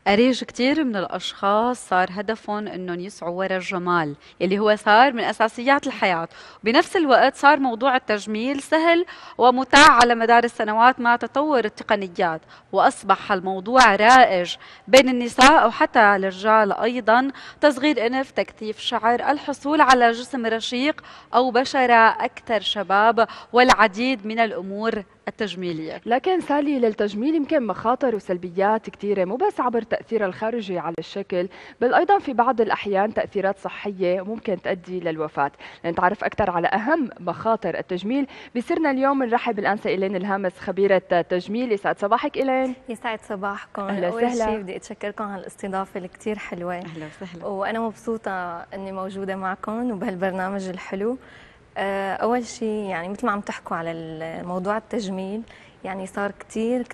أريج كتير من الأشخاص صار هدفهم إنهم يسعوا ورا الجمال يلي هو صار من أساسيات الحياة. بنفس الوقت صار موضوع التجميل سهل ومتاح على مدار السنوات مع تطور التقنيات، وأصبح الموضوع رائج بين النساء أو حتى الرجال أيضا. تصغير أنف، تكثيف شعر، الحصول على جسم رشيق أو بشرة أكثر شباب، والعديد من الأمور التجميلية. لكن سالي، للتجميل يمكن مخاطر وسلبيات كثيرة، مو بس عبر تأثيرها الخارجي على الشكل، بل أيضا في بعض الأحيان تأثيرات صحية ممكن تؤدي للوفاة. لنتعرف أكثر على أهم مخاطر التجميل بصيرنا اليوم نرحب بالأنسة إيلين الهامس، خبيرة تجميل. يسعد صباحك إيلين. يسعد صباحكم. أهلا أول وسهلا. شيء بدي أتشكركم على الاستضافة اللي كتير حلوة. أهلا وسهلا. وأنا مبسوطة أني موجودة معكم وبهالبرنامج الحلو. أول شيء يعني مثل ما عم تحكوا على موضوع التجميل، يعني صار كتير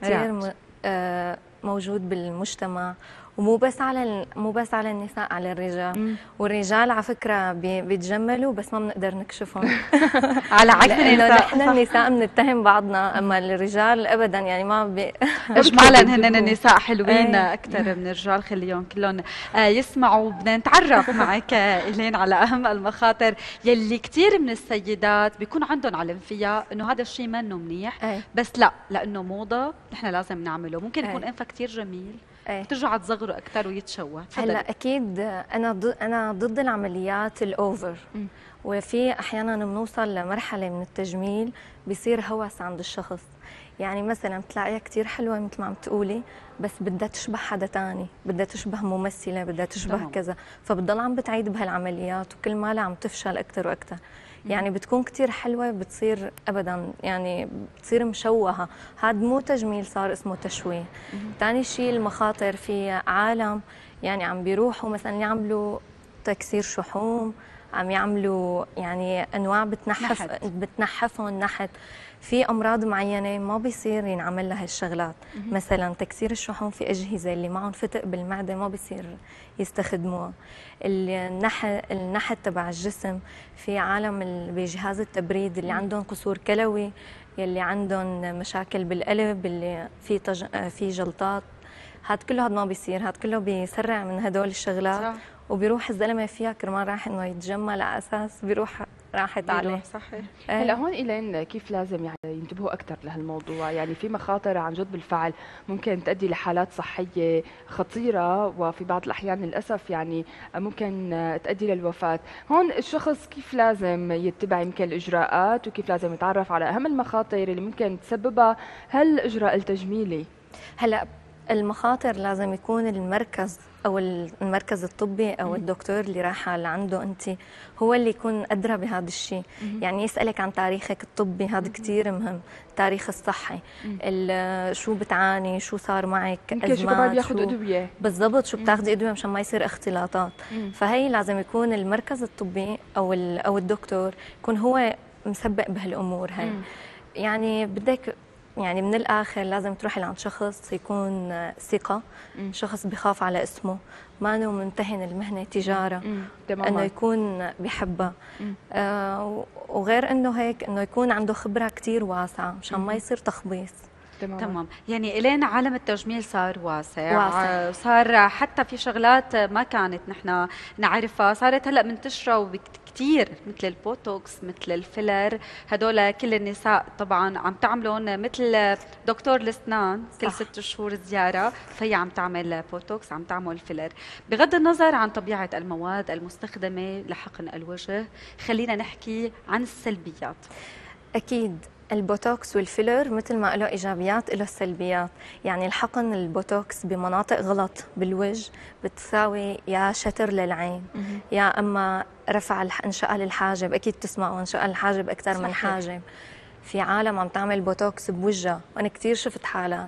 موجود بالمجتمع، مو بس على النساء، على الرجال. والرجال على فكرة بيتجملوا بس ما بنقدر نكشفهم. على عكس النساء، نحن النساء بنتهم بعضنا، اما الرجال ابدا، يعني ما اجمالا هن النساء حلوين اكثر من الرجال. خليهم كلهم يسمعوا. بدنا نتعرف معك إيلين على اهم المخاطر يلي كثير من السيدات بيكون عندهم علم فيها، انه هذا الشيء منه منيح بس لا، لانه موضه نحن لازم نعمله. ممكن يكون انفها كثير جميل ترجع تصغره اكثر ويتشوه. هلا اكيد انا ضد العمليات الاوفر، وفي احيانا بنوصل لمرحله من التجميل بيصير هوس عند الشخص. يعني مثلا بتلاقيها كثير حلوه مثل ما عم تقولي، بس بدها تشبه حدا تاني، بدها تشبه ممثله، بدها تشبه كذا، فبتضل عم بتعيد بهالعمليات وكل مالها عم تفشل اكثر واكثر. يعني بتكون كتير حلوة بتصير أبدا، يعني بتصير مشوهة. هذا مو تجميل، صار اسمه تشويه. ثاني شيء المخاطر، في عالم يعني عم بيروحوا مثلا يعملوا تكسير شحوم، عم يعملوا يعني أنواع بتنحفهم نحت. في أمراض معينة ما بيصير ينعمل لها الشغلات. مثلا تكسير الشحوم، في أجهزة اللي معهم فتق بالمعدة ما بيصير يستخدموها. النحت تبع الجسم، في عالم بجهاز التبريد اللي عندهم قصور كلوي، يلي عندهم مشاكل بالقلب، اللي في جلطات، هاد كله ما بيصير. هاد كله بيسرع من هدول الشغلات صح. وبيروح الزلمه فيها كرمال راح انه يتجمل، على اساس بيروح راحت عليه. صحيح. هلا هون إيلين كيف لازم يعني ينتبهوا اكثر لهالموضوع؟ يعني في مخاطر عن جد بالفعل ممكن تؤدي لحالات صحيه خطيره، وفي بعض الاحيان للاسف يعني ممكن تؤدي للوفاه. هون الشخص كيف لازم يتبع يمكن الاجراءات، وكيف لازم يتعرف على اهم المخاطر اللي ممكن تسببها هالاجراء التجميلي؟ هلا المخاطر لازم يكون المركز او المركز الطبي او الدكتور اللي رايحه لعنده انت هو اللي يكون ادرى بهذا الشيء. يعني يسالك عن تاريخك الطبي، هذا كثير مهم. التاريخ الصحي، شو بتعاني، شو صار معك، ازمات، شو كمان بياخذ ادويه بالضبط، شو بتاخذي ادويه مشان ما يصير اختلاطات. فهي لازم يكون المركز الطبي او الدكتور يكون هو مسبق بهالامور هاي. يعني بدك يعني من الآخر لازم تروحي لعند شخص يكون ثقة، شخص بخاف على اسمه، ما انه ممتهن المهنة تجارة، انه يكون بحبها. وغير انه هيك، انه يكون عنده خبرة كتير واسعة مشان ما يصير تخبيص. تمام. يعني إلين عالم التجميل صار واسع. صار حتى في شغلات ما كانت نحن نعرفها صارت هلا منتشره كثير، مثل البوتوكس، مثل الفيلر. هدول كل النساء طبعا عم تعملون، مثل دكتور الاسنان كل 6 شهور زياره، فهي عم تعمل بوتوكس، عم تعمل فيلر. بغض النظر عن طبيعه المواد المستخدمه لحقن الوجه، خلينا نحكي عن السلبيات. اكيد البوتوكس والفيلر مثل ما له ايجابيات له سلبيات. يعني الحقن البوتوكس بمناطق غلط بالوجه بتساوي يا شتر للعين، يا اما رفع انشاء الحاجب. اكيد تسمعوا انشاء الحاجب اكثر من حاجب. في عالم عم تعمل بوتوكس بوجهها، وانا كثير شفت حالات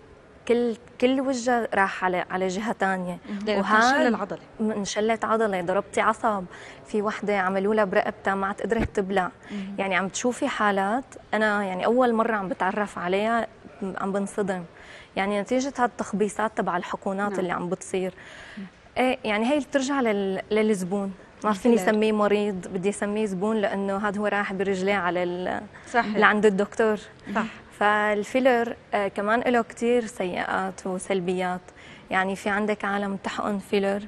كل وجهها راح على جهه ثانيه، وهذا العضله انشلت عضله، ضربتي عصب. في وحده عملوا لها برقبتها ما عاد قدرت تبلع. يعني عم تشوفي حالات انا يعني اول مره عم بتعرف عليها، عم بنصدم يعني نتيجه هذه التخبيصات تبع الحقونات اللي عم بتصير. ايه يعني هي بترجع للزبون، ما فيني اسميه مريض، بدي اسميه زبون، لانه هذا هو رايح برجليه على لعند الدكتور. صح. فالفيلر كمان له كثير سيئات وسلبيات. يعني في عندك عالم تحقن فيلر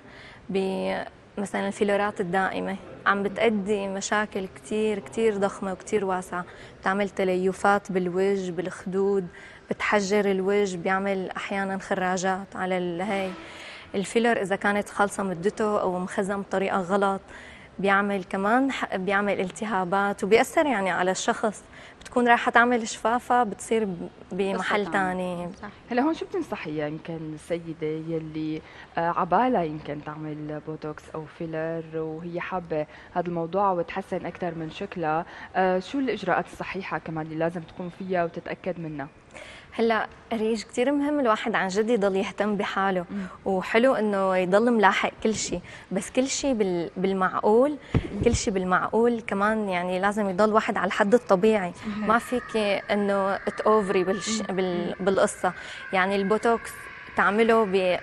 مثلا الفيلرات الدائمة عم بتأدي مشاكل كتير كتير ضخمة وكتير واسعة، بتعمل تليفات بالوجه بالخدود، بتحجر الوجه، بيعمل أحيانا خراجات على هاي الفيلر إذا كانت خالصة مدته أو مخزن بطريقة غلط، بيعمل كمان بيعمل التهابات وبيأثر يعني على الشخص، بتكون رايحة تعمل شفافة بتصير بمحل ثاني. هلا هون شو بتنصحي يمكن السيدة يلي عبالها يمكن تعمل بوتوكس أو فيلر وهي حابة هذا الموضوع وتحسن أكثر من شكلها، شو الإجراءات الصحيحة كمان اللي لازم تقوم فيها وتتأكد منها؟ هلا ريج كثير مهم الواحد عن جد يضل يهتم بحاله، وحلو انه يضل ملاحق كل شيء، بس كل شيء بالمعقول، كل شيء بالمعقول كمان، يعني لازم يضل واحد على الحد الطبيعي. ما فيك انه تأوفري بالقصه، يعني البوتوكس تعمله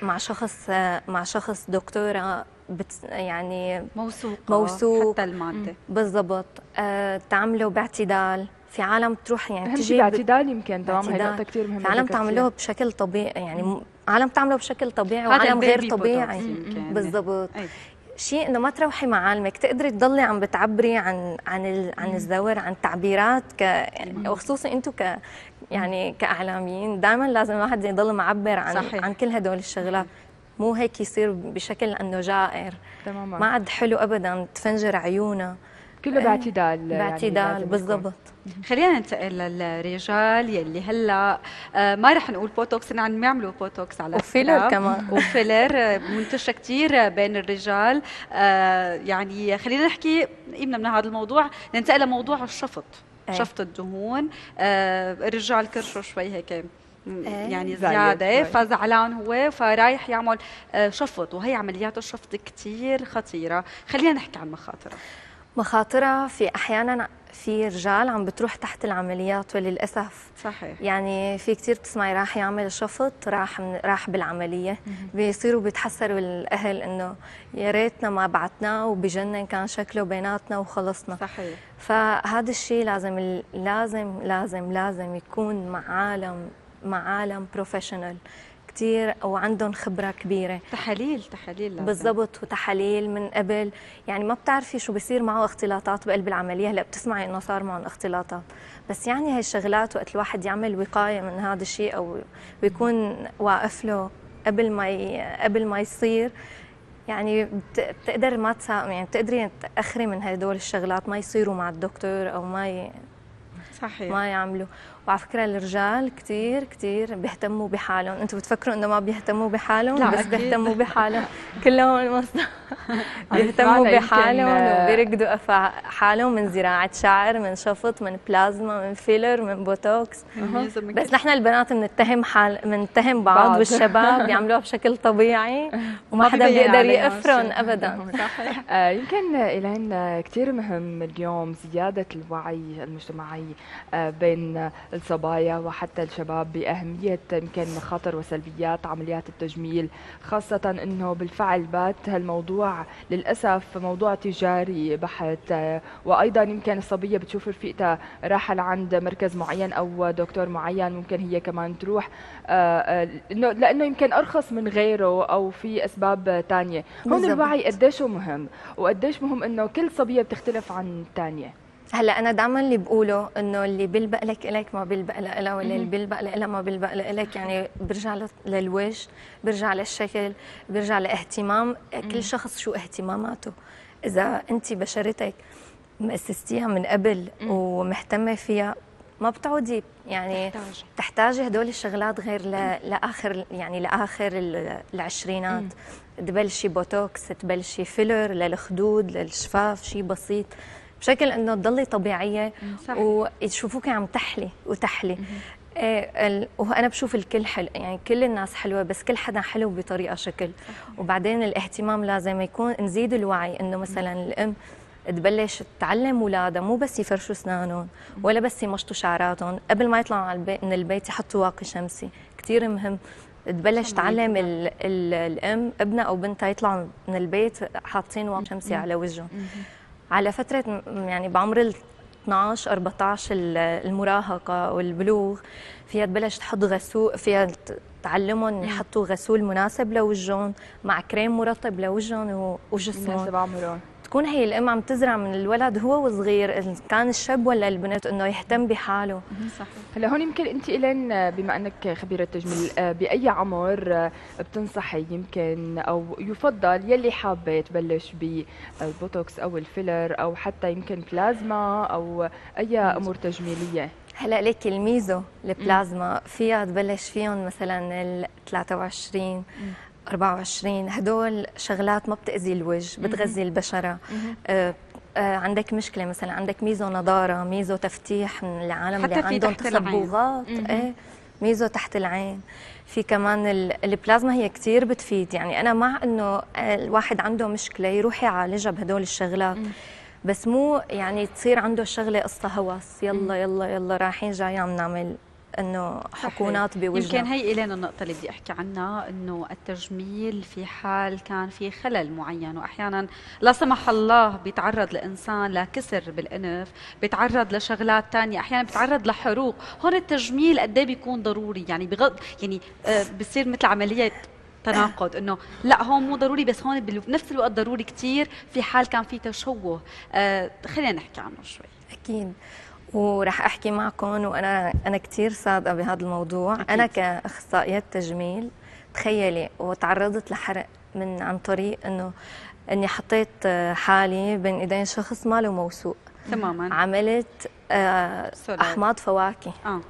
مع شخص دكتوره يعني موثوق حتى الماده بالضبط، تعمله باعتدال. في عالم تروح يعني تجي باعتدال يمكن تمام، هي نقطة كثير مهمة. في عالم تعملوه بشكل طبيعي، يعني عالم تعمله بشكل طبيعي وعالم غير طبيعي. بالضبط. شيء انه ما تروحي معالمك، تقدري تضلي عم بتعبري عن الزور، عن تعبيرات وخصوصا انتم يعني كاعلاميين دائما لازم الواحد يضل معبر عن كل هدول الشغلات، مو هيك يصير بشكل انه جائر. تماما ما عاد حلو ابدا، تفنجر عيونه، كله باعتدال. باعتدال بالضبط. خلينا ننتقل للرجال يلي هلا ما رح نقول بوتوكس، إن عم يعملوا بوتوكس على وفيلر كمان وفيلر منتشر كثير بين الرجال. يعني خلينا نحكي قيمنا من هذا الموضوع، ننتقل لموضوع الشفط. شفط الدهون. الرجال كرشوا شوي هيك يعني زيادة، فزعلان هو فرايح يعمل شفط، وهي عمليات الشفط كثير خطيرة. خلينا نحكي عن مخاطرها. في أحيانا في رجال عم بتروح تحت العمليات وللأسف. صحيح. يعني في كثير بتسمعي راح يعمل شفط، راح بالعملية، بيصيروا بيتحسروا الأهل إنه يا ريتنا ما بعتناه وبجنن كان شكله بيناتنا وخلصنا. صحيح. فهذا الشيء لازم لازم لازم لازم يكون مع عالم بروفيشنال كتير وعندهم خبرة كبيرة. تحاليل لازم. بالضبط، وتحاليل من قبل، يعني ما بتعرفي شو بصير معه اختلاطات بقلب العملية. هلا بتسمعي انه صار معهم اختلاطات، بس يعني هاي الشغلات وقت الواحد يعمل وقاية من هذا الشيء او ويكون واقف له قبل ما يصير، يعني بتقدر ما يعني بتقدري تأخري من هدول الشغلات ما يصيروا مع الدكتور او صحيح ما يعملوا. وعلى فكرة الرجال كتير كتير بيهتموا بحالهم، انتوا بتفكروا انه ما بيهتموا بحالهم؟ لا بس بيهتموا بحالهم كلهم بيهتموا بحالهم وبيرقدوا حالهم من زراعة شعر، من شفط، من بلازما، من فيلر، من بوتوكس. بس نحن البنات بنتهم بعض والشباب بيعملوها بشكل طبيعي وما حدا بيقدر يقفرن ابدا. يمكن إلين كتير مهم اليوم زيادة الوعي المجتمعي بين الصبايا وحتى الشباب بأهمية يمكن مخاطر وسلبيات عمليات التجميل، خاصة أنه بالفعل بات هالموضوع للأسف موضوع تجاري بحت، وأيضا يمكن الصبية بتشوف رفيقتها راح لعند مركز معين أو دكتور معين، ممكن هي كمان تروح لأنه يمكن أرخص من غيره أو في أسباب تانية. هون الوعي قديش مهم، وقديش مهم أنه كل صبية بتختلف عن الثانية. هلا انا دائما اللي بقوله انه اللي بيلبق لك الك ما بيلبق لها، ولا اللي بيلبق لها ما بيلبق لك، يعني برجع للوجه، برجع للشكل، برجع لاهتمام كل شخص شو اهتماماته. اذا انت بشرتك مؤسستيها من قبل ومهتمه فيها ما بتعودي يعني تحتاجي هدول الشغلات غير لاخر العشرينات. تبلشي بوتوكس، تبلشي فيلر للخدود للشفاف، شيء بسيط بشكل انه تضلي طبيعيه ويشوفوك عم تحلي. وانا بشوف الكل حلو، يعني كل الناس حلوه، بس كل حدا حلو بطريقه شكل. وبعدين الاهتمام لازم يكون، نزيد الوعي انه مثلا الام تبلش تعلم اولادها مو بس يفرشوا اسنانهم ولا بس يمشطوا شعراتهم، قبل ما يطلعوا من البيت يحطوا واقي شمسي. كثير مهم تبلش تعلم الام ابنها او بنتها يطلعوا من البيت حاطين واقي شمسي على وجههم على فتره، يعني بعمر 12 14 المراهقه والبلوغ، فيها تبلش تحط غسول، فيها تعلمهم يحطوا غسول مناسب لوجههم مع كريم مرطب لوجههم وجسمهم، مناسب عمرهم. تكون هي الام عم تزرع من الولد هو وصغير، إن كان الشاب ولا البنت، انه يهتم بحاله. صحيح. هلا هون يمكن انت الين بما انك خبيره تجميل، باي عمر بتنصحي يمكن او يفضل يلي حابه تبلش بالبوتوكس او الفيلر او حتى يمكن بلازما او اي امور تجميليه؟ هلا ليك الميزو البلازما فيها تبلش فيهم مثلا ال 23 24، هدول شغلات ما بتأذي الوجه، بتغذي البشرة. عندك مشكلة مثلا، عندك ميزو نضارة، ميزو تفتيح من العالم اللي عندهم تصبغات، ميزو تحت العين. في كمان البلازما هي كثير بتفيد، يعني أنا مع إنه الواحد عنده مشكلة يروح يعالجها بهدول الشغلات، بس مو يعني تصير عنده شغلة قصة هوس، يلا يلا يلا رايحين جاي عم نعمل انه حقونات بوجهنا. يمكن هي الينا النقطه اللي بدي احكي عنها، انه التجميل في حال كان في خلل معين، واحيانا لا سمح الله بيتعرض الانسان لكسر بالانف، بيتعرض لشغلات ثانيه، احيانا بيتعرض لحروق، هون التجميل قد ايه بيكون ضروري، يعني بغض يعني بصير مثل عمليه تناقض، انه لا هون مو ضروري بس هون بنفس الوقت ضروري كثير في حال كان في تشوه. خلينا نحكي عنه شوي. اكيد، ورح احكي معكم، وانا كثير صادقه بهذا الموضوع. أكيد. انا كاخصائيه تجميل تخيلي وتعرضت لحرق عن طريق اني حطيت حالي بين ايدين شخص ماله موثوق تماما. عملت احماض فواكه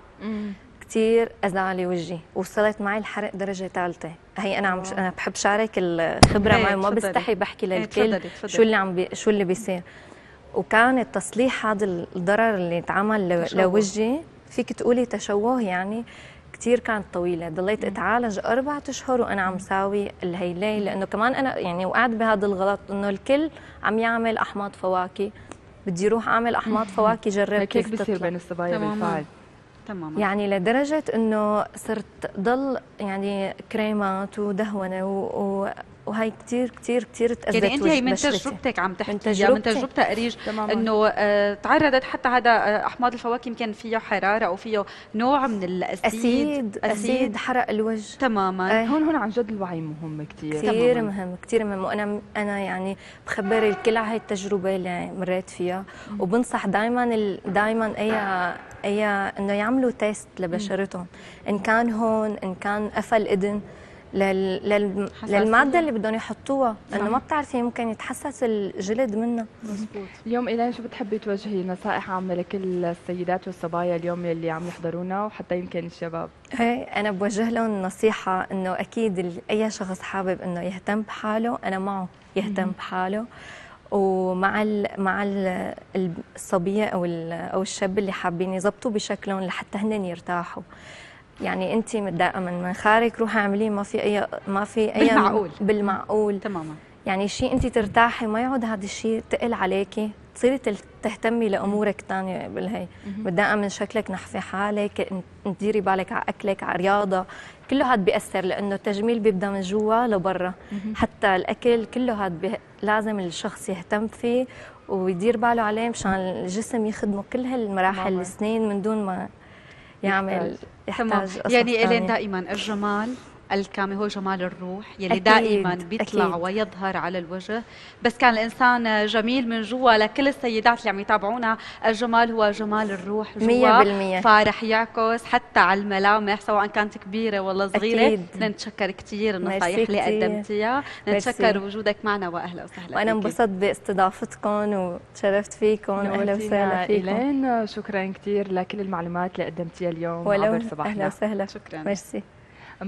كثير اذالي وجهي، وصلت معي الحرق درجه ثالثه. هي انا انا بحب شارك الخبره معي، ما بستحي بحكي للكل شو اللي بيصير. وكان تصليح هذا الضرر اللي اتعمل لوجهي، فيك تقولي تشوه، يعني كثير كانت طويله، ضليت اتعالج 4 أشهر وانا عم ساوي الهيلي، لانه كمان انا يعني وقعت بهذا الغلط انه الكل عم يعمل احماض فواكه، بدي اروح اعمل احماض فواكه جرب كيف بتصير تطلع. بين الصبايا بالفعل تماما. يعني لدرجه انه صرت ضل يعني كريمات ودهونه وهي كثير كثير كثير تأذت. يعني انت هي من تجربتك عم تحكي، من تجربتها قريج انه تعرضت حتى هذا احماض الفواكه يمكن فيه حراره او فيه نوع من الاسيد اسيد حرق الوجه تماما. هون عن جد الوعي مهم كثير مهم كثير مهم. وانا يعني بخبر الكل على هي التجربه اللي مريت فيها، وبنصح دائما اي انه يعملوا تيست لبشرتهم، ان كان هون ان كان قفل اذن للماده اللي بدهم يحطوها، انه ما بتعرفي ممكن يتحسس الجلد منها. مزبوط. اليوم إيلين شو بتحبي توجهي نصائح عامه لكل السيدات والصبايا اليوم اللي عم يحضرونا وحتى يمكن الشباب؟ انا بوجه لهم نصيحه انه اكيد اي شخص حابب انه يهتم بحاله انا معه يهتم بحاله، ومع الصبيه او الشاب اللي حابين يزبطوا بشكلهم لحتى هن يرتاحوا. يعني انت متضايقه من منخارك روحي اعمليه، ما في اي بالمعقول تماما. يعني شيء انت ترتاحي، ما يعود هذا الشيء ثقل عليكي، تصيري تهتمي لامورك الثانيه بالهي. متضايقه من شكلك، نحفي حالك، تديري بالك على اكلك، على رياضه، كله هذا بيأثر، لانه التجميل بيبدا من جوا لبرا. حتى الاكل كله هذا لازم الشخص يهتم فيه ويدير باله عليه مشان الجسم يخدمه كل هالمراحل السنين من دون ما يحتاج يعني إلين دائما الجمال الكامل هو جمال الروح يلي دائما بيطلع أكيد. ويظهر على الوجه. بس كان الإنسان جميل من جوا، لكل السيدات اللي عم يتابعونا الجمال هو جمال الروح جوا، فرح يعكس حتى على الملامح سواء كانت كبيرة ولا صغيرة. نتشكر كثير النصايح اللي قدمتيها، نتشكر وجودك معنا وأهلا وسهلا. وأنا انبسطت باستضافتكم وتشرفت فيكم. أهلا وسهلا فيكم. إيلين شكرا كثير لكل المعلومات اللي قدمتيها اليوم عبر صباحنا. أهلا وسهلا. شكرا. ميرسي.